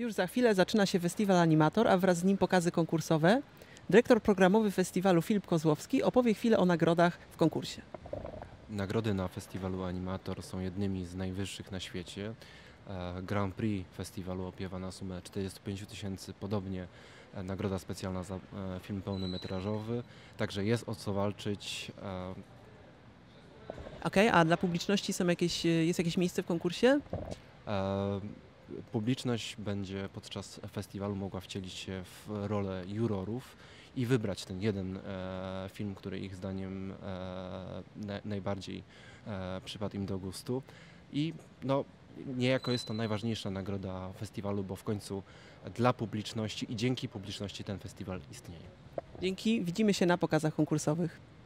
Już za chwilę zaczyna się festiwal Animator, a wraz z nim pokazy konkursowe. Dyrektor programowy festiwalu Filip Kozłowski opowie chwilę o nagrodach w konkursie. Nagrody na festiwalu Animator są jednymi z najwyższych na świecie. Grand Prix festiwalu opiewa na sumę 45 000, podobnie nagroda specjalna za film pełnometrażowy, także jest o co walczyć. Okej, a dla publiczności jest jakieś miejsce w konkursie? Publiczność będzie podczas festiwalu mogła wcielić się w rolę jurorów i wybrać ten jeden film, który ich zdaniem najbardziej przypadł im do gustu. I no, niejako jest to najważniejsza nagroda festiwalu, bo w końcu dla publiczności i dzięki publiczności ten festiwal istnieje. Dzięki, widzimy się na pokazach konkursowych.